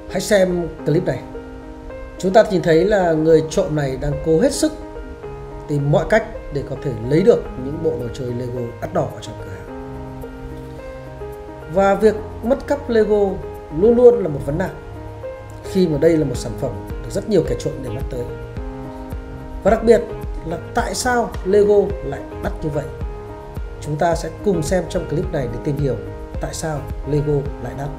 Hãy xem clip này. Chúng ta nhìn thấy là người trộm này đang cố hết sức tìm mọi cách để có thể lấy được những bộ đồ chơi Lego đắt đỏ ở trong cửa hàng. Và việc mất cắp Lego luôn luôn là một vấn nạn, khi mà đây là một sản phẩm được rất nhiều kẻ trộm để mắt tới. Và đặc biệt là tại sao Lego lại đắt như vậy? Chúng ta sẽ cùng xem trong clip này để tìm hiểu tại sao Lego lại đắt.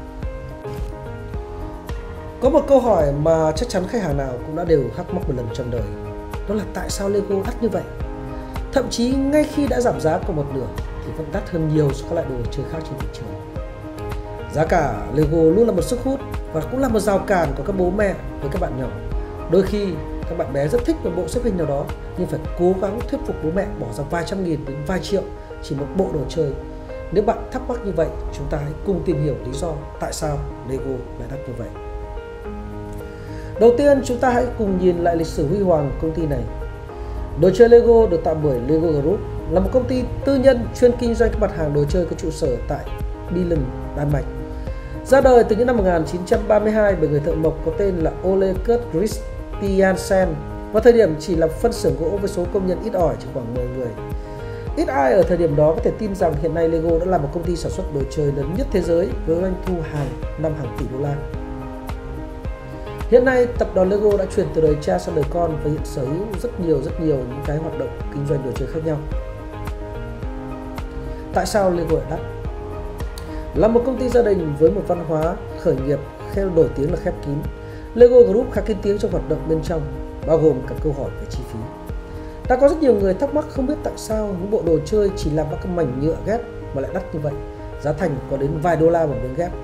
Có một câu hỏi mà chắc chắn khách hàng nào cũng đã đều thắc mắc một lần trong đời, đó là tại sao Lego đắt như vậy? Thậm chí ngay khi đã giảm giá còn một nửa thì vẫn đắt hơn nhiều so với các loại đồ chơi khác trên thị trường. Giá cả Lego luôn là một sức hút và cũng là một rào cản của các bố mẹ với các bạn nhỏ. Đôi khi các bạn bé rất thích một bộ xếp hình nào đó nhưng phải cố gắng thuyết phục bố mẹ bỏ ra vài trăm nghìn đến vài triệu chỉ một bộ đồ chơi. Nếu bạn thắc mắc như vậy, chúng ta hãy cùng tìm hiểu lý do tại sao Lego lại đắt như vậy. Đầu tiên, chúng ta hãy cùng nhìn lại lịch sử huy hoàng của công ty này. Đồ chơi Lego được tạo bởi Lego Group, là một công ty tư nhân chuyên kinh doanh các mặt hàng đồ chơi có trụ sở tại Billund, Đan Mạch. Ra đời từ những năm 1932 bởi người thợ mộc có tên là Ole Kurt Christiansen. Vào thời điểm chỉ là phân xưởng gỗ với số công nhân ít ỏi, chỉ khoảng 10 người. Ít ai ở thời điểm đó có thể tin rằng hiện nay Lego đã là một công ty sản xuất đồ chơi lớn nhất thế giới với doanh thu hàng năm hàng tỷ đô la. Hiện nay, tập đoàn Lego đã chuyển từ đời cha sang đời con và hiện sở hữu rất nhiều những cái hoạt động kinh doanh đồ chơi khác nhau. Tại sao Lego lại đắt? Là một công ty gia đình với một văn hóa khởi nghiệp nổi tiếng là khép kín, Lego Group khá kín tiếng trong hoạt động bên trong, bao gồm cả câu hỏi về chi phí. Đã có rất nhiều người thắc mắc không biết tại sao những bộ đồ chơi chỉ làm bằng các mảnh nhựa ghép mà lại đắt như vậy, giá thành có đến vài đô la một miếng ghép.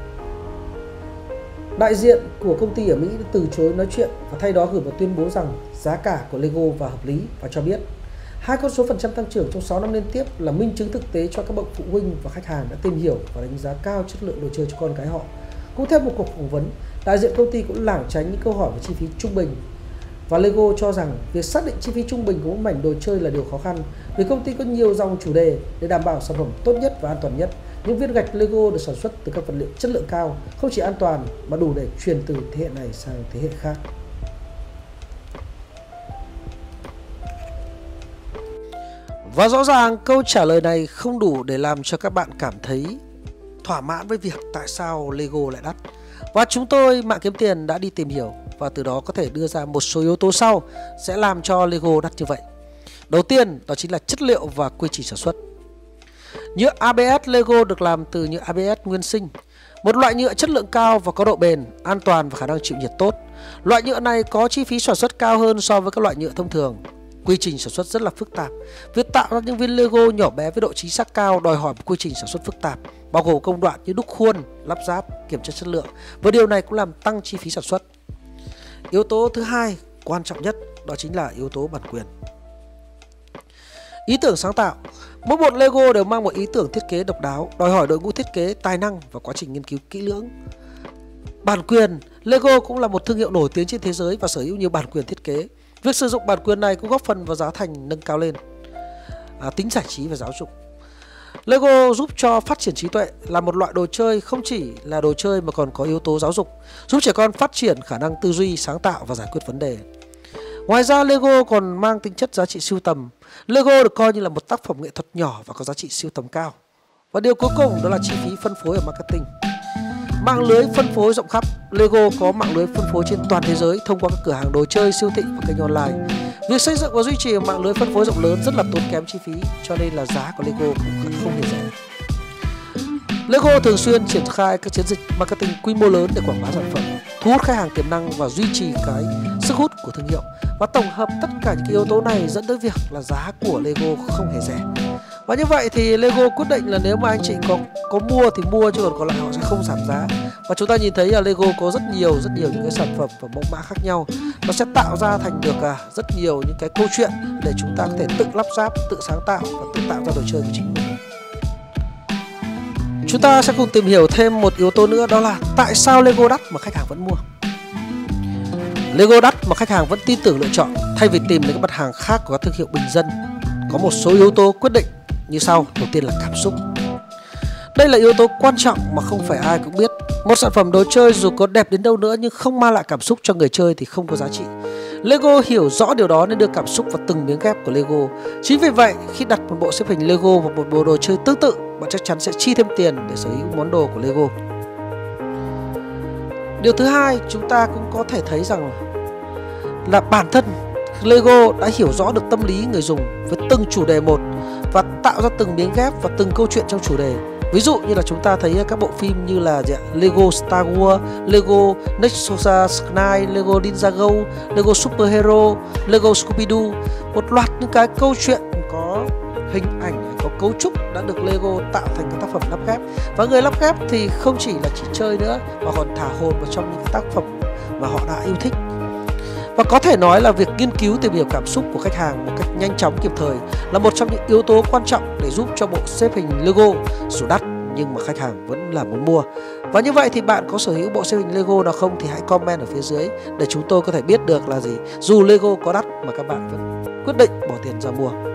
Đại diện của công ty ở Mỹ đã từ chối nói chuyện và thay đó gửi một tuyên bố rằng giá cả của Lego và hợp lý, và cho biết hai con số % tăng trưởng trong 6 năm liên tiếp là minh chứng thực tế cho các bậc phụ huynh và khách hàng đã tìm hiểu và đánh giá cao chất lượng đồ chơi cho con cái họ. Cũng theo một cuộc phỏng vấn, đại diện công ty cũng lảng tránh những câu hỏi về chi phí trung bình, và Lego cho rằng việc xác định chi phí trung bình của một mảnh đồ chơi là điều khó khăn vì công ty có nhiều dòng chủ đề để đảm bảo sản phẩm tốt nhất và an toàn nhất. Những viên gạch Lego được sản xuất từ các vật liệu chất lượng cao, không chỉ an toàn mà đủ để truyền từ thế hệ này sang thế hệ khác. Và rõ ràng câu trả lời này không đủ để làm cho các bạn cảm thấy thỏa mãn với việc tại sao Lego lại đắt. Và chúng tôi, Mạng Kiếm Tiền, đã đi tìm hiểu và từ đó có thể đưa ra một số yếu tố sau sẽ làm cho Lego đắt như vậy. Đầu tiên, đó chính là chất liệu và quy trình sản xuất. Nhựa ABS Lego được làm từ nhựa ABS nguyên sinh, một loại nhựa chất lượng cao và có độ bền, an toàn và khả năng chịu nhiệt tốt. Loại nhựa này có chi phí sản xuất cao hơn so với các loại nhựa thông thường. Quy trình sản xuất rất là phức tạp. Việc tạo ra những viên Lego nhỏ bé với độ chính xác cao đòi hỏi một quy trình sản xuất phức tạp, bao gồm công đoạn như đúc khuôn, lắp ráp, kiểm tra chất lượng, và điều này cũng làm tăng chi phí sản xuất. Yếu tố thứ hai quan trọng nhất đó chính là yếu tố bản quyền. Ý tưởng sáng tạo. Mỗi bộ Lego đều mang một ý tưởng thiết kế độc đáo, đòi hỏi đội ngũ thiết kế tài năng và quá trình nghiên cứu kỹ lưỡng. Bản quyền. Lego cũng là một thương hiệu nổi tiếng trên thế giới và sở hữu nhiều bản quyền thiết kế. Việc sử dụng bản quyền này cũng góp phần vào giá thành nâng cao lên, tính giải trí và giáo dục. Lego giúp cho phát triển trí tuệ, là một loại đồ chơi không chỉ là đồ chơi mà còn có yếu tố giáo dục, giúp trẻ con phát triển khả năng tư duy, sáng tạo và giải quyết vấn đề. Ngoài ra, Lego còn mang tính chất giá trị sưu tầm. Lego được coi như là một tác phẩm nghệ thuật nhỏ và có giá trị sưu tầm cao. Và điều cuối cùng đó là chi phí phân phối và marketing. Mạng lưới phân phối rộng khắp. Lego có mạng lưới phân phối trên toàn thế giới thông qua các cửa hàng đồ chơi, siêu thị và kênh online. Việc xây dựng và duy trì mạng lưới phân phối rộng lớn rất là tốn kém chi phí, cho nên là giá của Lego cũng không hề rẻ. Lego thường xuyên triển khai các chiến dịch marketing quy mô lớn để quảng bá sản phẩm, thu hút khách hàng tiềm năng và duy trì cái sức hút của thương hiệu. Và tổng hợp tất cả những yếu tố này dẫn tới việc là giá của Lego không hề rẻ. Và như vậy thì Lego quyết định là nếu mà anh chị có mua thì mua, chứ còn lại họ sẽ không giảm giá. Và chúng ta nhìn thấy là Lego có rất nhiều những cái sản phẩm và mẫu mã khác nhau. Nó sẽ tạo ra thành được rất nhiều những cái câu chuyện để chúng ta có thể tự lắp ráp, tự sáng tạo và tự tạo ra đồ chơi của chính mình. Chúng ta sẽ cùng tìm hiểu thêm một yếu tố nữa, đó là tại sao Lego đắt mà khách hàng vẫn mua. Lego đắt mà khách hàng vẫn tin tưởng lựa chọn thay vì tìm đến các mặt hàng khác của các thương hiệu bình dân. Có một số yếu tố quyết định như sau. Đầu tiên là cảm xúc. Đây là yếu tố quan trọng mà không phải ai cũng biết. Một sản phẩm đồ chơi dù có đẹp đến đâu nữa nhưng không mang lại cảm xúc cho người chơi thì không có giá trị. Lego hiểu rõ điều đó nên đưa cảm xúc vào từng miếng ghép của Lego. Chính vì vậy, khi đặt một bộ xếp hình Lego và một bộ đồ chơi tương tự, bạn chắc chắn sẽ chi thêm tiền để sở hữu món đồ của Lego. Điều thứ hai, chúng ta cũng có thể thấy rằng là bản thân Lego đã hiểu rõ được tâm lý người dùng với từng chủ đề một và tạo ra từng miếng ghép và từng câu chuyện trong chủ đề. Ví dụ như là chúng ta thấy các bộ phim như là Lego Star Wars, Lego Nexus 9, Lego Ninjago, Lego Super Hero, Lego Scooby-Doo. Một loạt những cái câu chuyện có hình ảnh, có cấu trúc đã được Lego tạo thành các tác phẩm lắp ghép. Và người lắp ghép thì không chỉ là chỉ chơi nữa mà còn thả hồn vào trong những tác phẩm mà họ đã yêu thích. Và có thể nói là việc nghiên cứu tìm hiểu cảm xúc của khách hàng một cách nhanh chóng kịp thời là một trong những yếu tố quan trọng để giúp cho bộ xếp hình Lego dù đắt nhưng mà khách hàng vẫn là muốn mua. Và như vậy thì bạn có sở hữu bộ xếp hình Lego nào không thì hãy comment ở phía dưới để chúng tôi có thể biết được là gì. Dù Lego có đắt mà các bạn vẫn quyết định bỏ tiền ra mua.